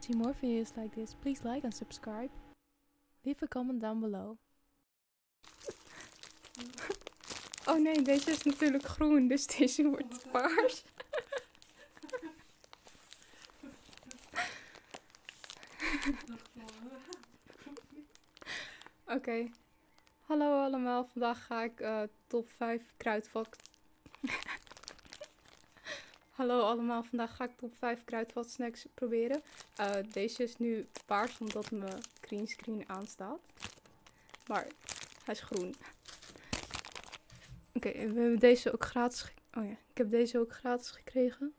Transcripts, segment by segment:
see more videos like this, please like and subscribe. Leave a comment down below. Oh nee, deze is natuurlijk groen, dus deze wordt paars. Oké. Hallo allemaal, vandaag ga ik top 5 kruidvat. Hallo allemaal, vandaag ga ik top 5 kruidvat snacks proberen. Deze is nu paars omdat mijn greenscreen aanstaat. Maar hij is groen. Oké, we hebben deze ook gratis. Oh ja, ik heb deze ook gratis gekregen.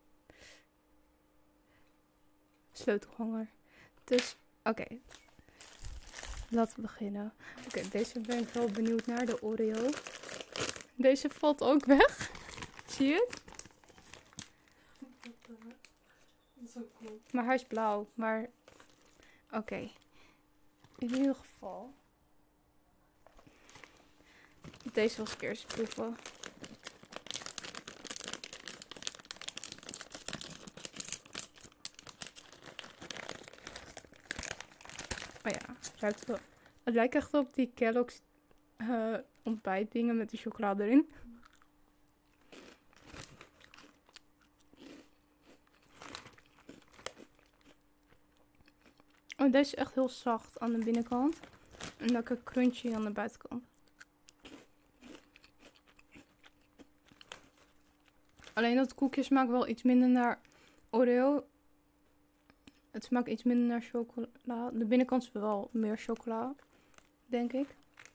Sleutelhanger. Dus, oké. Laten we beginnen. Oké, deze ben ik wel benieuwd naar, de Oreo. Deze valt ook weg. Zie je het? Dat is ook cool. Maar hij is blauw. Maar, oké. In ieder geval. Deze was ik eerst proeven. Oh ja, ruikt wel. Het lijkt echt op die Kellogg's ontbijtdingen met de chocolade erin. Oh, deze is echt heel zacht aan de binnenkant. En lekker crunchy aan de buitenkant. Alleen dat koekje smaakt wel iets minder naar Oreo. Het smaakt iets minder naar chocola. De binnenkant is wel meer chocola, denk ik.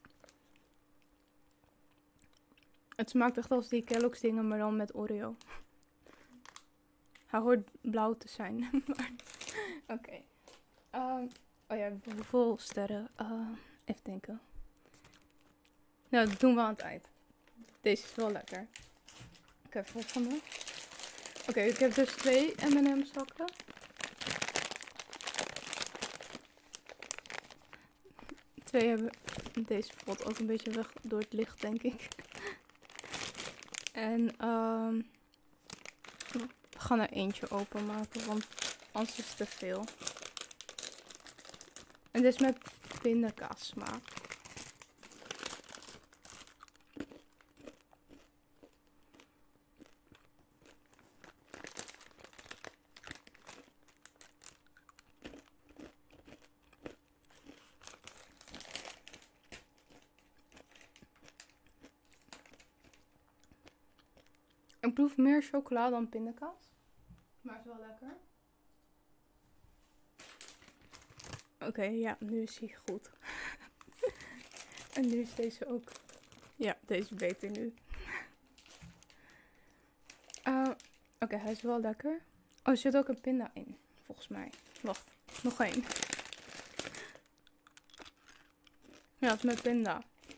Het smaakt echt als die Kellogg's dingen, maar dan met Oreo. Hij hoort blauw te zijn. Oké. Oh ja, hoeveel sterren? Even denken. Nou, dat doen we aan het eind. Deze is wel lekker. Oké, volgende. Oké, ik heb dus 2 M&M zakken. Twee hebben... Deze valt ook een beetje weg door het licht, denk ik. En we gaan er eentje openmaken, want anders is het te veel. En dit is met pindakaas smaak. Ik proef meer chocola dan pindakaas. Maar het is wel lekker. Oké, ja, nu is hij goed. En nu is deze ook... Ja, deze is beter nu. Oké, hij is wel lekker. Oh, er zit ook een pinda in, volgens mij. Wacht, nog één. Ja, het is met pinda.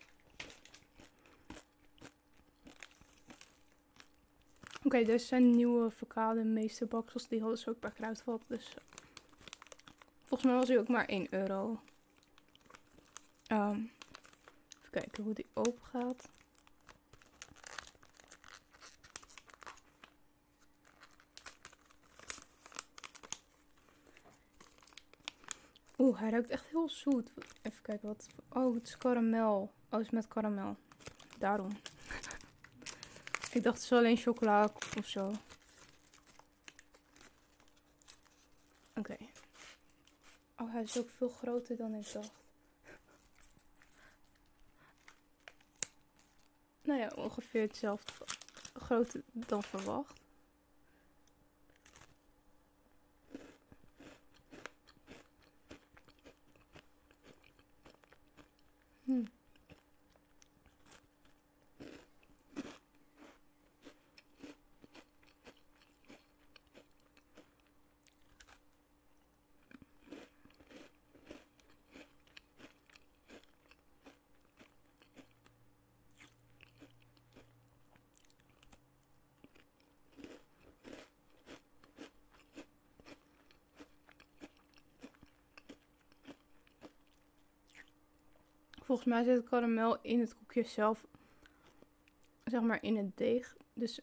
Oké, deze zijn nieuwe Verkade meesterbaksels. Die hadden ze ook bij Kruidvat. Dus volgens mij was hij ook maar 1 euro. Even kijken hoe die open gaat. Oeh, hij ruikt echt heel zoet. Even kijken wat... Oh, het is karamel. Oh, het is met karamel. Daarom. Ik dacht het is alleen chocola of zo. Oké. Oh, hij is ook veel groter dan ik dacht. Nou ja, ongeveer hetzelfde grootte dan verwacht. Volgens mij zit karamel in het koekje zelf, zeg maar in het deeg. Dus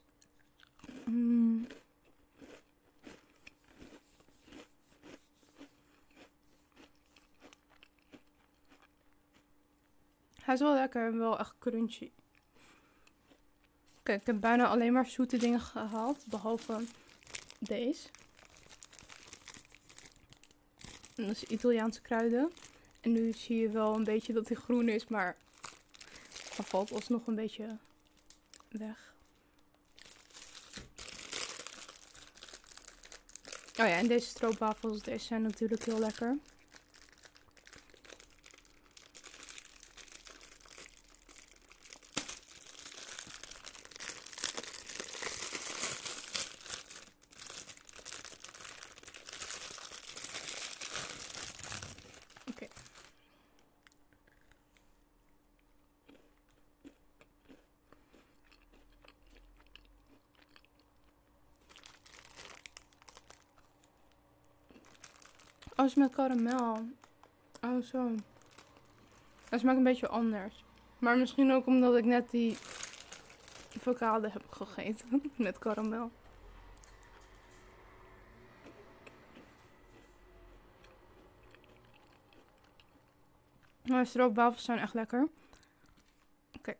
Hij is wel lekker en wel echt crunchy. Kijk, ik heb bijna alleen maar zoete dingen gehaald. Behalve deze. En dat is Italiaanse kruiden. En nu zie je wel een beetje dat hij groen is, maar hij valt alsnog een beetje weg. Oh ja, en deze stroopwafels, deze zijn natuurlijk heel lekker. Oké. Oh, het is met karamel. Oh, zo. Het smaakt een beetje anders. Maar misschien ook omdat ik net die avocado heb gegeten met karamel. Maar stroopwafels zijn echt lekker. Oké.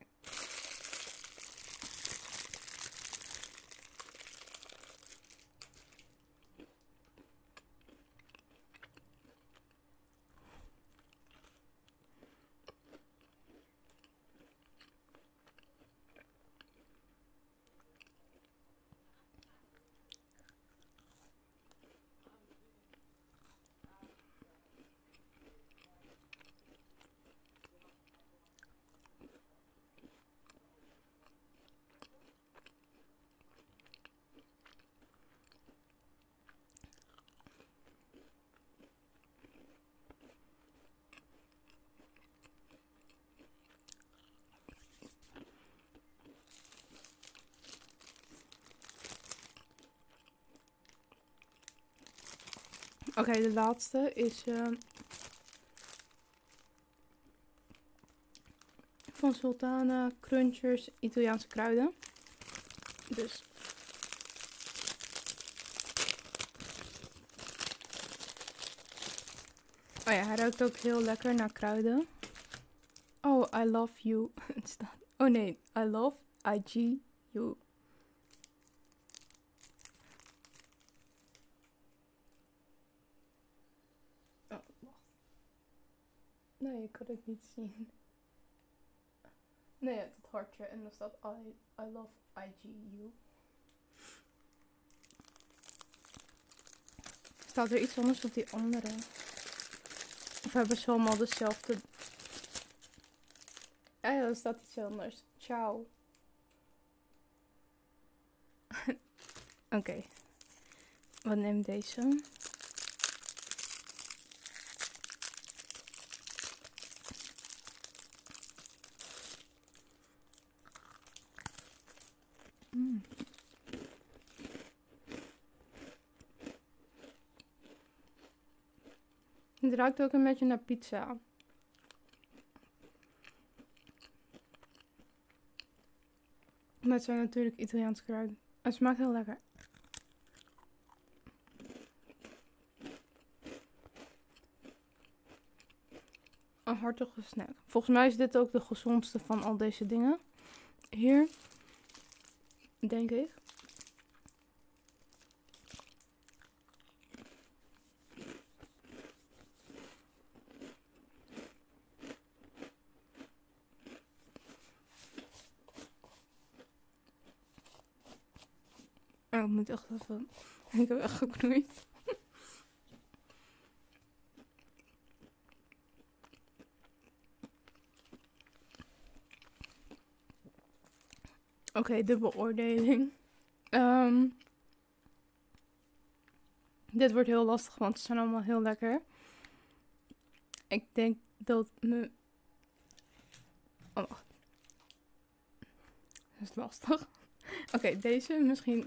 Oké, de laatste is van Sultana Crunchers Italiaanse kruiden. Dus oh ja, hij ruikt ook heel lekker naar kruiden. Oh, I love you. Oh nee, I love IG you. Oh, wacht. Nee, ik kan het niet zien. Nee, het hartje en dan staat I love IG you. Staat er iets anders op die andere? Of hebben ze allemaal dezelfde? Ah ja, er staat iets anders. Ciao. Oké. Wat neemt deze? Het ruikt ook een beetje naar pizza. Maar het zijn natuurlijk Italiaanse kruiden. Het smaakt heel lekker. Een hartige snack. Volgens mij is dit ook de gezondste van al deze dingen. Hier. Denk ik. Oh, ik moet echt even... Ik heb echt geknoeid. Oké, de beoordeling. Dit wordt heel lastig, want ze zijn allemaal heel lekker. Ik denk dat me... Oh, wacht. Dat is lastig. Oké, deze misschien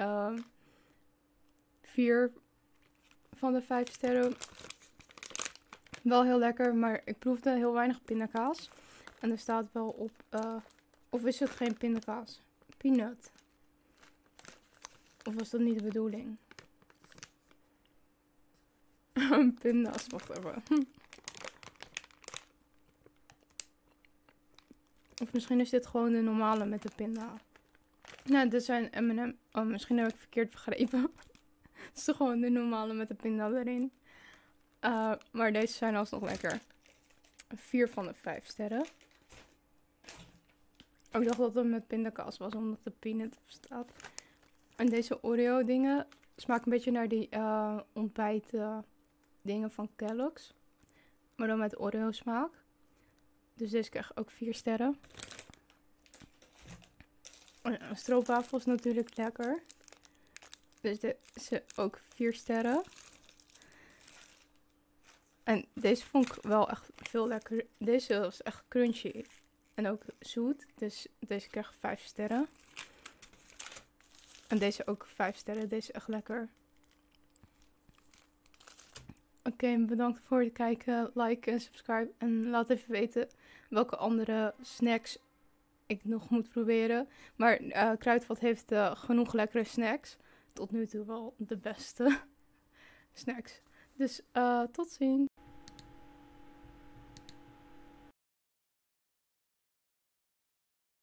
4 van de 5 sterren. Wel heel lekker, maar ik proefde heel weinig pindakaas. En er staat wel op... of is het geen pindakaas? Peanut. Of was dat niet de bedoeling? Pinda's, wacht even. Of misschien is dit gewoon de normale met de pinda. Nou, dit zijn M&M. Oh, misschien heb ik verkeerd begrepen. Het is toch gewoon de normale met de pinda erin. Maar deze zijn alsnog lekker. 4 van de 5 sterren. Ik dacht dat het met pindakaas was, omdat de peanut op staat. En deze Oreo dingen smaken een beetje naar die ontbijt dingen van Kellogg's. Maar dan met Oreo smaak. Dus deze krijg ik ook 4 sterren. Oh ja, stroopwafel is natuurlijk lekker. Dus deze ook 4 sterren. En deze vond ik wel echt veel lekker. Deze was echt crunchy. En ook zoet. Dus deze krijg ik 5 sterren. En deze ook 5 sterren. Deze is echt lekker. Oké, bedankt voor het kijken. Like en subscribe. En laat even weten welke andere snacks ik nog moet proberen. Maar Kruidvat heeft genoeg lekkere snacks. Tot nu toe wel de beste snacks. Dus tot ziens.